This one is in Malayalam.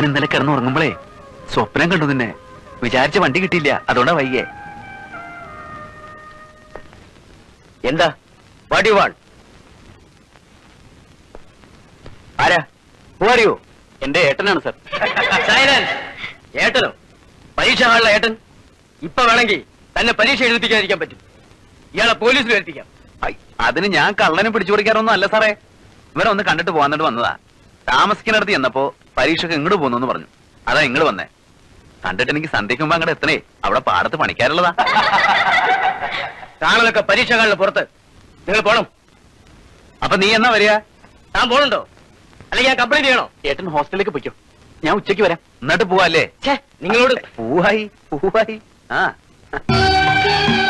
ഇന്നലെ കിടന്നുറങ്ങുമ്പോഴേ സ്വപ്നം കണ്ടു നിന്നെ. വിചാരിച്ച വണ്ടി കിട്ടിയില്ല, അതുകൊണ്ടാ വൈകിയേ. എന്താ വാട്ട് യു വാണ്ട്? ആരാ? Who are you? എന്റെ ഏട്ടനാണ് സർ. സൈലൻസ്. ഏട്ടനോ? പരീക്ഷ ഹാളിലെ ഏട്ടൻ? ഇപ്പൊ വേണമെങ്കിൽ തന്നെ പരീക്ഷ എഴുതിപ്പിക്കാതിരിക്കാൻ പറ്റും. ഇയാളെ പോലീസിൽ ഏൽപ്പിക്കാം. അതിന് ഞാൻ കള്ളനെ പിടിച്ചു കൊടുക്കാറൊന്നും അല്ല സാറേ. ഇവരെ ഒന്ന് കണ്ടിട്ട് പോകാന്നിട്ട് വന്നതാ. താമസിക്കുന്നിടത്ത് ചെന്നപ്പോ പരീക്ഷക്ക് ഇങ്ങോട്ട് പോന്നു പറഞ്ഞു. അതാ ഇങ്ങോട്ട് വന്നേ. കണ്ടിട്ട് എനിക്ക് സന്ധ്യയ്ക്ക് മുമ്പ് അങ്ങോട്ട് എത്തണേ. അവിടെ പാടത്ത് പണിക്കാറുള്ളതാ. താങ്കളൊക്കെ പരീക്ഷ ഹാളിന് പുറത്ത്. നിങ്ങൾ പോണം. അപ്പൊ നീ എന്നാ വരിക? താൻ പോണുണ്ടോ? അല്ലെങ്കിൽ ഞാൻ കംപ്ലൈന്റ് ചെയ്യണോ? ഏട്ടൻ ഹോസ്റ്റലിലേക്ക് പൊയ്ക്കോ, ഞാൻ ഉച്ചയ്ക്ക് വരാം. എന്നിട്ട് പോവാല്ലേ? നിങ്ങളോട് പൂവായി ആ